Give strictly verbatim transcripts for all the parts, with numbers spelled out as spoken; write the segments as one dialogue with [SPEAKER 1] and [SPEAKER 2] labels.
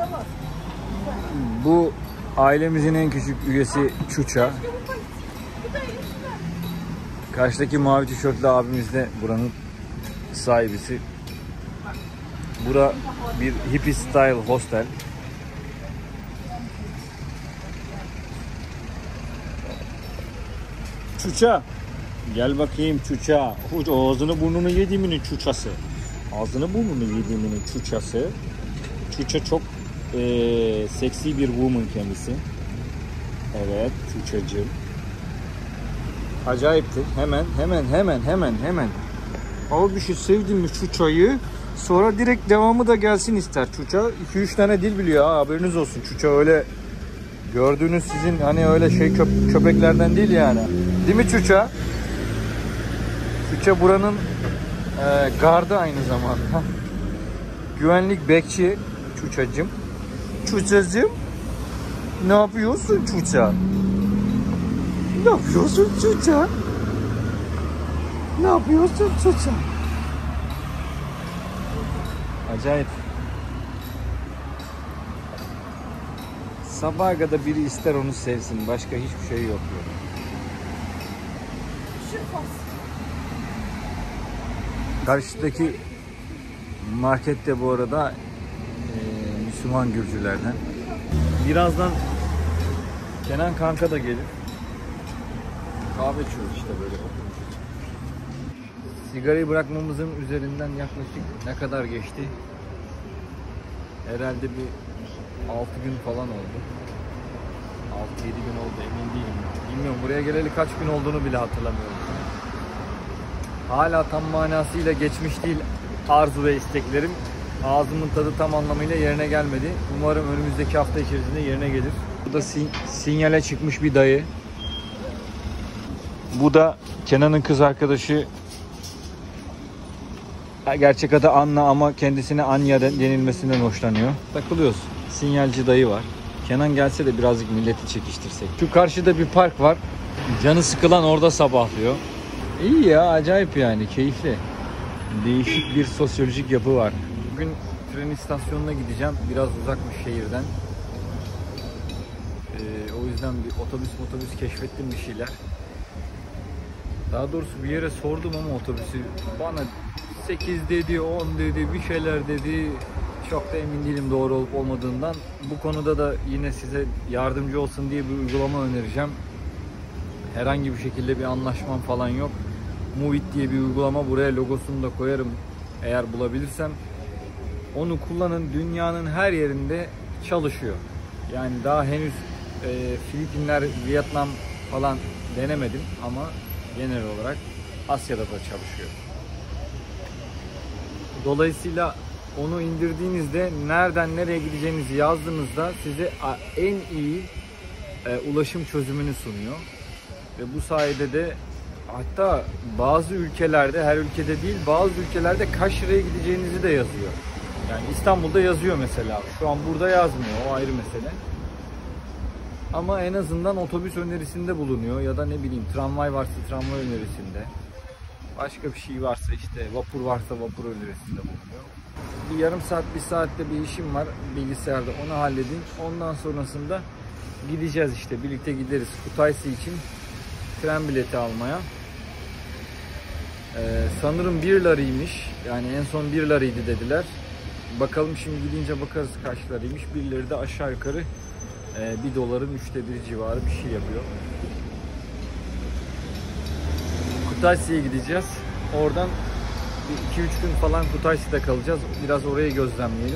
[SPEAKER 1] Bu ailemizin en küçük üyesi Çuça. Karşıdaki mavi tişörtlü abimiz de buranın sahibisi. Bura bir hippie style hostel. Çuça. Gel bakayım Çuça. Ağzını burnunu yediğiminin Çuçası. Ağzını burnunu yediğiminin Çuçası. Çuça çok ee, seksi bir woman kendisi. Evet Çuçacığım. Acayiptir. Hemen hemen hemen hemen hemen. Al bir şey, sevdin mi Çuça'yı? Sonra direkt devamı da gelsin ister. Çuça iki üç tane dil biliyor ha, haberiniz olsun. Çuça öyle gördüğünüz sizin hani öyle şey köp köpeklerden değil yani. Değil mi Çuça? Çuça buranın e, gardı aynı zamanda. Güvenlik bekçi Çuçacığım. Çuçacığım. Ne yapıyorsun Çuça? Ne yapıyorsun Çuça? Ne yapıyorsun Çuça? Acayip. Sabaha kadar biri ister onu sevsin. Başka hiçbir şey yok. Karşıdaki markette bu arada e, Müslüman Gürcülerden. Birazdan Kenan kanka da gelir. Kahve içiyoruz işte böyle. Sigarayı bırakmamızın üzerinden yaklaşık ne kadar geçti? Herhalde bir altı gün falan oldu. altı yedi gün oldu, emin değilim. Bilmiyorum, buraya geleli kaç gün olduğunu bile hatırlamıyorum. Hala tam manasıyla geçmiş değil arzu ve isteklerim. Ağzımın tadı tam anlamıyla yerine gelmedi. Umarım önümüzdeki hafta içerisinde yerine gelir. Bu da sin sinyale çıkmış bir dayı. Bu da Kenan'ın kız arkadaşı. Gerçek adı Anna ama kendisine Anya denilmesinden hoşlanıyor. Takılıyoruz. Sinyalci dayı var. Kenan gelse de birazcık milleti çekiştirsek. Şu karşıda bir park var. Canı sıkılan orada sabahlıyor. İyi ya, acayip yani, keyifli. Değişik bir sosyolojik yapı var. Bugün tren istasyonuna gideceğim. Biraz uzakmış şehirden. Ee, o yüzden bir otobüs otobüs keşfettim, bir şeyler. Daha doğrusu bir yere sordum ama otobüsü bana sekiz dedi, on dedi, bir şeyler dedi. Çok da emin değilim doğru olup olmadığından. Bu konuda da yine size yardımcı olsun diye bir uygulama önereceğim. Herhangi bir şekilde bir anlaşmam falan yok. Movit diye bir uygulama. Buraya logosunu da koyarım eğer bulabilirsem. Onu kullanın. Dünyanın her yerinde çalışıyor. Yani daha henüz e, Filipinler, Vietnam falan denemedim ama genel olarak Asya'da da çalışıyor. Dolayısıyla onu indirdiğinizde nereden nereye gideceğinizi yazdığınızda size en iyi e, ulaşım çözümünü sunuyor. Ve bu sayede de hatta bazı ülkelerde, her ülkede değil, bazı ülkelerde kaç liraya gideceğinizi de yazıyor. Yani İstanbul'da yazıyor mesela. Şu an burada yazmıyor. O ayrı mesele. Ama en azından otobüs önerisinde bulunuyor ya da ne bileyim tramvay varsa tramvay önerisinde. Başka bir şey varsa işte vapur varsa vapur önerisinde bulunuyor. Bir yarım saat, bir saatte bir işim var bilgisayarda, onu halledin. Ondan sonrasında gideceğiz işte, birlikte gideriz Kutaisi için tren bileti almaya. Ee, sanırım bir larıymış. Yani en son bir larıydı dediler. Bakalım şimdi gidince bakarız kaç larıymış. Bir lirayı da aşağı yukarı e, bir doların üçte bir civarı bir şey yapıyor. Kutaisi'ye gideceğiz. Oradan iki üç gün falan Kutaisi'de kalacağız. Biraz orayı gözlemleyelim.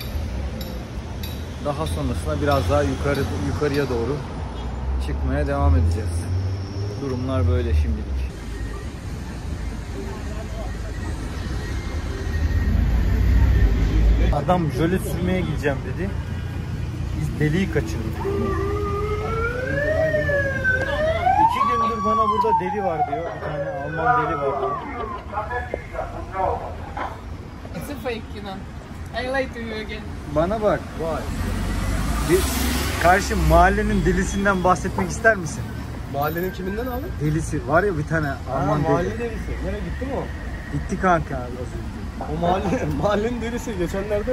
[SPEAKER 1] Daha sonrasında biraz daha yukarı yukarıya doğru çıkmaya devam edeceğiz. Durumlar böyle şimdilik. Adam jöle sürmeye gideceğim dedi. Biz deliği kaçırdık. İki gündür bana burada deli var diyor. Bir tane Alman deli var diyor.
[SPEAKER 2] It's a fake, you know. I lie to you again.
[SPEAKER 1] Bana bak. Vay. Bir karşı mahallenin delisinden bahsetmek ister misin?
[SPEAKER 3] Mahallenin kiminden abi?
[SPEAKER 1] Delisi var ya bir tane Alman deli.
[SPEAKER 3] Mahalle delisi. Nereye gitti mi o?
[SPEAKER 1] Gitti kanka.
[SPEAKER 3] O mahalle, mahallenin delisi geçenlerde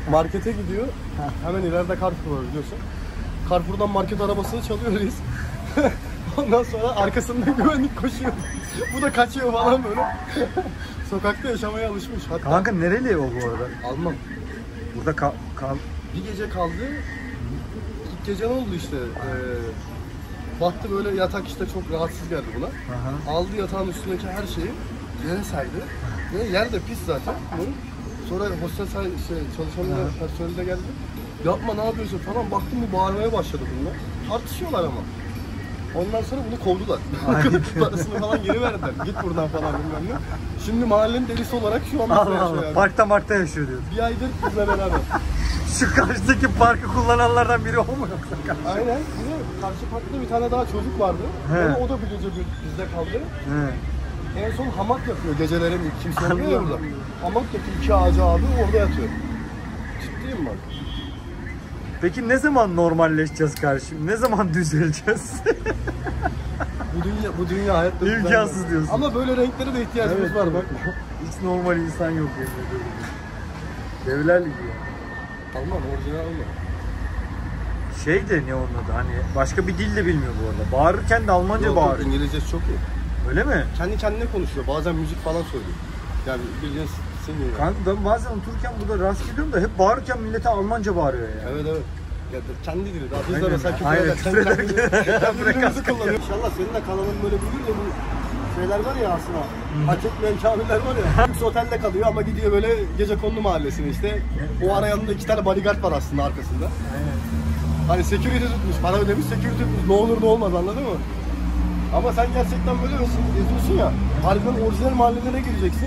[SPEAKER 3] Markete gidiyor. Hemen ileride Carrefour var biliyorsun. Carrefour'dan market arabasını çalıyor reis. Ondan sonra arkasında güvenlik koşuyor. Bu da kaçıyor falan böyle. Sokakta yaşamaya alışmış. Hatta
[SPEAKER 1] Kanka nereli o bu arada?
[SPEAKER 3] Alman.
[SPEAKER 1] Burada kal... kal...
[SPEAKER 3] Bir gece kaldı. İlk gece ne oldu işte? Ee, baktı böyle yatak işte çok rahatsız geldi buna.
[SPEAKER 1] Aha.
[SPEAKER 3] Aldı yatağın üstündeki her şeyi yere serdi. Ve yer de pis zaten. Sonra hostel şey, çalışanlar personeli de geldi. Yapma ne yapıyorsun falan. Baktım bu bağırmaya başladı bunlar. Tartışıyorlar ama. Ondan sonra bunu kovdular. Parasını falan geri verdiler. Git buradan falan bilmem ne. Şimdi mahallenin delisi olarak şu an
[SPEAKER 1] Allah
[SPEAKER 3] yaşıyor
[SPEAKER 1] Allah.
[SPEAKER 3] yani.
[SPEAKER 1] Parkta markta yaşıyor diyor.
[SPEAKER 3] Bir aydır bizle beraber.
[SPEAKER 1] Şu karşıdaki parkı kullananlardan biri o mu yoksa?
[SPEAKER 3] Aynen. Bir de karşı parkta bir tane daha çocuk vardı.
[SPEAKER 1] He.
[SPEAKER 3] Onu, o da bir gece bizde kaldı.
[SPEAKER 1] He.
[SPEAKER 3] En son hamak yapıyor gecelerin kimse olmuyor ya orada. Hamak yapıyor iki ağacı abi orada yatıyor. Ciddiyim bak.
[SPEAKER 1] Peki ne zaman normalleşeceğiz kardeşim? Ne zaman düzeleceğiz?
[SPEAKER 3] Bu dünya bu dünya hayatta
[SPEAKER 1] İmkansız
[SPEAKER 3] düzenli.
[SPEAKER 1] diyorsun.
[SPEAKER 3] Ama böyle renklere de ihtiyacımız
[SPEAKER 1] Evet,
[SPEAKER 3] var
[SPEAKER 1] evet.
[SPEAKER 3] bak.
[SPEAKER 1] Hiç normal insan yok yani. Devler Ligi.
[SPEAKER 3] Alman orijinal Alman.
[SPEAKER 1] Şey de ne onun adı hani başka bir dil de bilmiyor bu arada. Bağırırken de Almanca
[SPEAKER 3] Yok, yok,
[SPEAKER 1] bağırıyor.
[SPEAKER 3] İngilizcesi çok iyi.
[SPEAKER 1] Öyle mi?
[SPEAKER 3] Kendi kendine konuşuyor. Bazen müzik falan söylüyor. Yani bildiğin singing.
[SPEAKER 1] Kanka ben bazen otururken burada rast geliyorum da hep bağırırken millete Almanca bağırıyor ya.
[SPEAKER 3] Evet evet. Ya kendi dili daha. Biz de
[SPEAKER 1] Aynen.
[SPEAKER 3] mesela küfür
[SPEAKER 1] Aynen,
[SPEAKER 3] ederken
[SPEAKER 1] küfür ederken
[SPEAKER 3] kendi dilimizi
[SPEAKER 1] frekans
[SPEAKER 3] kullanıyor. İnşallah senin de kanalın böyle büyür ya bu şeyler var ya aslında. Hak etmeyen kamiller var ya. Lüks otelde kalıyor ama gidiyor böyle gecekondu mahallesine işte. O ara yanında iki tane bodyguard var aslında arkasında.
[SPEAKER 1] Aynen.
[SPEAKER 3] Hani security tutmuş, para ödemiş security tutmuş. Ne olur ne olmaz anladın mı? Ama sen gerçekten böyle olsun, geziyorsun ya. Harbiden orijinal mahallelere gireceksin.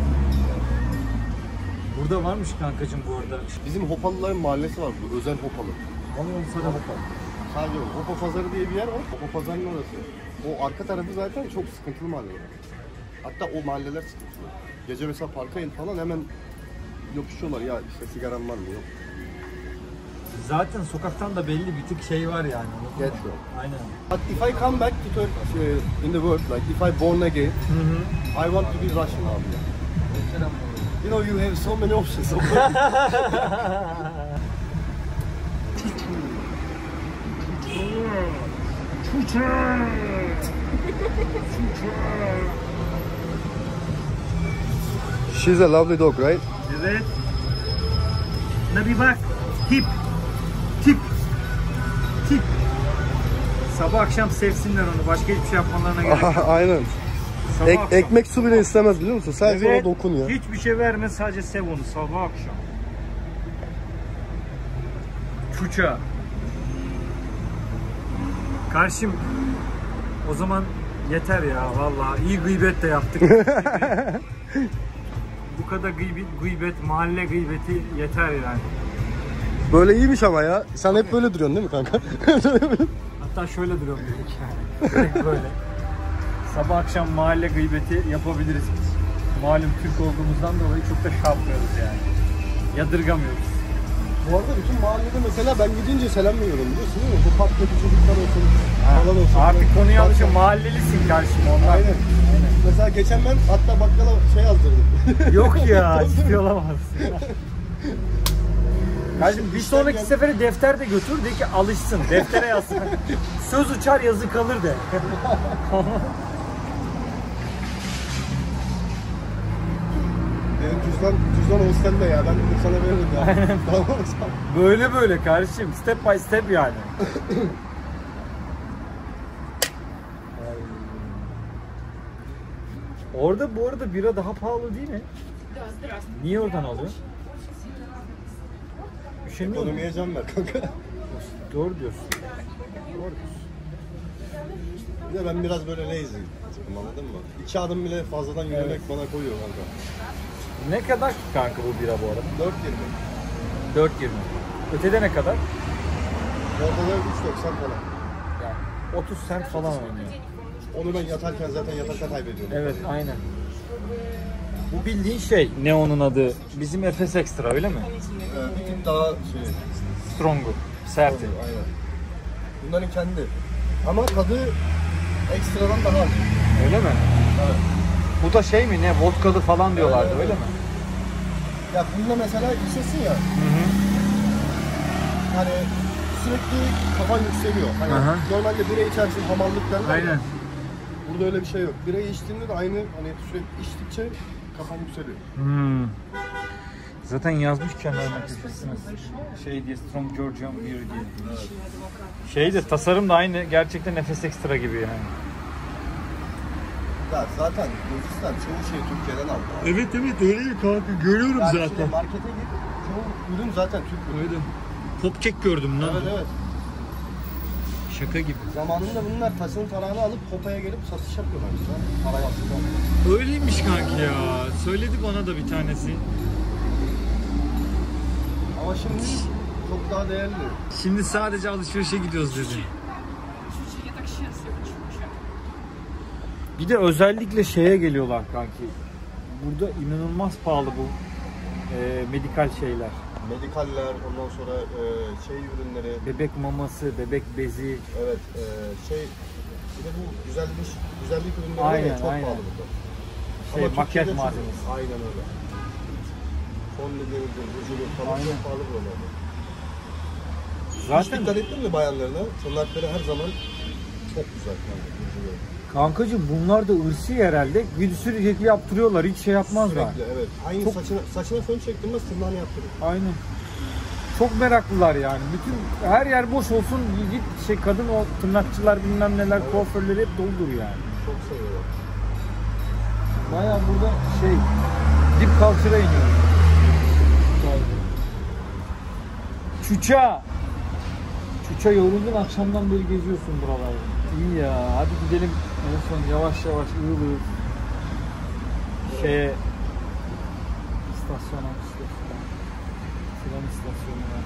[SPEAKER 1] Burada varmış kankacığım bu arada.
[SPEAKER 3] Bizim Hopalıların mahallesi var burada, özel Hopalı.
[SPEAKER 1] Allah'ım sana bakalım.
[SPEAKER 3] Sadece o. Hopa Pazarı diye bir yer var. Hopa Pazarı'nın orası. O arka tarafı zaten çok sıkıntılı mahalleler. Hatta o mahalleler sıkıntılı. Gece mesela parka in falan hemen yapışıyorlar ya işte sigaran var mı yok.
[SPEAKER 1] Zaten sokaktan da belli bir tık şey var yani.
[SPEAKER 3] Get you.
[SPEAKER 1] Aynen.
[SPEAKER 3] But if I come back to Turkey in the world, like if I born again, I want to be Russian abi. You know you have so many options. She's a lovely dog, right?
[SPEAKER 1] Evet. Ne bir bak. Tip. Tip. Tip. Sabah akşam sevsinler onu. Başka hiçbir şey yapmalarına gerek yok.
[SPEAKER 3] Aynen.
[SPEAKER 1] Sabah
[SPEAKER 3] Ek,
[SPEAKER 1] akşam.
[SPEAKER 3] ekmek su bile istemez biliyor musun? Sadece
[SPEAKER 1] Evet,
[SPEAKER 3] ona dokun ya.
[SPEAKER 1] hiçbir şey verme, sadece sev onu sabah akşam. Çuça. Karşım. O zaman yeter ya vallahi iyi gıybet de yaptık. Bu kadar gıybet, gıybet, mahalle gıybeti yeter yani.
[SPEAKER 3] Böyle iyiymiş ama ya. Sen hep böyle duruyorsun değil mi kanka?
[SPEAKER 1] Hatta şöyle duruyorum dedik yani. Direkt böyle. Sabah akşam mahalle gıybeti yapabiliriz biz. Malum Türk olduğumuzdan dolayı çok da şey yapmıyoruz yani. Yadırgamıyoruz.
[SPEAKER 3] Bu arada bütün mahallede mesela ben gidince selam veriyorum biliyorsun değil mi? Bu parktaki çocuklar olsun falan olsun.
[SPEAKER 1] Artık konuyu
[SPEAKER 3] Park-
[SPEAKER 1] alışın, mahallelisin karşım ondan.
[SPEAKER 3] Aynen. Mesela geçen ben hatta bakkala şey yazdırdım.
[SPEAKER 1] Yok ya, ciddi olamazsın. Kardeşim bir sonraki
[SPEAKER 3] gel-
[SPEAKER 1] sefere defter de götür de ki alışsın. Deftere yazsın. Söz uçar yazı kalır de.
[SPEAKER 3] Benim cüzdan, cüzdan hostelde ya. Ben dedim sana veririm ya. Tamam mı?
[SPEAKER 1] Böyle böyle kardeşim. Step by step yani. Orada bu arada bira daha pahalı değil mi? Niye oradan alıyor? Üşeniyor mu?
[SPEAKER 3] Ekonomiye can ver kanka.
[SPEAKER 1] Doğru diyorsun. Doğru diyorsun.
[SPEAKER 3] Bir de ben biraz böyle lazy tipim anladın mı? İki adım bile fazladan yürümek
[SPEAKER 1] Evet.
[SPEAKER 3] bana koyuyor kanka.
[SPEAKER 1] Ne kadar ki kanka bu bira bu arada?
[SPEAKER 3] dört yirmi.
[SPEAKER 1] dört yirmi. Ötede ne kadar?
[SPEAKER 3] Ortada üç doksan falan.
[SPEAKER 1] Yani otuz sent falan oynuyor.
[SPEAKER 3] Onu ben yatarken zaten yatakta kaybediyorum.
[SPEAKER 1] Evet aynen. Bu bildiğin şey ne onun adı? Bizim Efes Extra öyle mi?
[SPEAKER 3] Ee, bir tık daha şey.
[SPEAKER 1] Strong'u. Serti.
[SPEAKER 3] Aynen. Bunların kendi. Ama tadı ekstradan daha acı.
[SPEAKER 1] Öyle mi?
[SPEAKER 3] Evet.
[SPEAKER 1] Bu da şey mi ne? Vodkalı falan diyorlardı
[SPEAKER 3] Evet,
[SPEAKER 1] öyle
[SPEAKER 3] evet.
[SPEAKER 1] mi?
[SPEAKER 3] Ya bunda mesela içesin ya.
[SPEAKER 1] Hı hı.
[SPEAKER 3] Hani sürekli kafan yükseliyor. Hani
[SPEAKER 1] Aha.
[SPEAKER 3] normalde bira içersin hamallıktan.
[SPEAKER 1] Aynen.
[SPEAKER 3] Burada öyle bir şey yok. Birayı içtiğinde de aynı hani sürekli içtikçe kafan yükseliyor.
[SPEAKER 1] Hmm. Zaten yazmış kenarına köşesine şey diye Strong Georgian Beer diye.
[SPEAKER 3] Evet.
[SPEAKER 1] Şey de tasarım da aynı, gerçekten nefes ekstra gibi yani.
[SPEAKER 3] Ya zaten Gürcistan çoğu şeyi Türkiye'den aldı.
[SPEAKER 1] Evet evet öyle kanka, görüyorum
[SPEAKER 3] Yani şimdi markete git, çoğu ürün zaten Türk ürünü.
[SPEAKER 1] Öyle. Popkek gördüm lan.
[SPEAKER 3] Evet evet.
[SPEAKER 1] Şaka gibi.
[SPEAKER 3] Zamanında bunlar tasın tarağını alıp Kopa'ya gelip satış yapıyorlar işte. Para yaptılar.
[SPEAKER 1] Öyleymiş kanki ya. Söyledi bana da bir tanesi.
[SPEAKER 3] Ama şimdi çok daha değerli.
[SPEAKER 1] Şimdi sadece alışverişe gidiyoruz dedi.
[SPEAKER 2] Чуть-чуть, я так счастлива, чуть-чуть.
[SPEAKER 1] Bir de özellikle şeye geliyorlar kanki. Burada inanılmaz pahalı bu e, medikal şeyler.
[SPEAKER 3] Medikaller, ondan sonra e, şey ürünleri,
[SPEAKER 1] Bebek maması, bebek bezi.
[SPEAKER 3] evet e, şey bir de bu güzellik güzellik ürünleri
[SPEAKER 1] Aynen,
[SPEAKER 3] var ya, çok
[SPEAKER 1] aynen.
[SPEAKER 3] pahalı burada.
[SPEAKER 1] Şey,
[SPEAKER 3] Ama
[SPEAKER 1] makyaj
[SPEAKER 3] Türkiye'de çok-
[SPEAKER 1] malzemesi.
[SPEAKER 3] Aynen öyle. Fondötüdür, rujulur falan
[SPEAKER 1] Aynen.
[SPEAKER 3] çok pahalı buralarda. Hiç
[SPEAKER 1] Zaten
[SPEAKER 3] dikkat ettin mi bayanlarına? Tırnakları her zaman çok güzel kanka. rujulu.
[SPEAKER 1] kankacığım bunlar da ırsi herhalde. Bir sürekli yaptırıyorlar, hiç şey yapmazlar.
[SPEAKER 3] Sürekli evet. Aynı
[SPEAKER 1] Çok-
[SPEAKER 3] saçına, saçına fön çektirmez, tırnağını yaptırır.
[SPEAKER 1] Aynen. Çok meraklılar yani. Bütün her yer boş olsun, git şey kadın o tırnakçılar bilmem neler,
[SPEAKER 3] Evet.
[SPEAKER 1] kuaförleri hep doldur yani.
[SPEAKER 3] Çok seviyorlar.
[SPEAKER 1] Bayağı burada şey dip culture'a iniyoruz. Çuça. Çuça yoruldun, akşamdan beri geziyorsun buralarda. İyi ya, hadi gidelim en son yavaş yavaş ığıl ığıl şeye istasyona istasyona tren istasyonu var.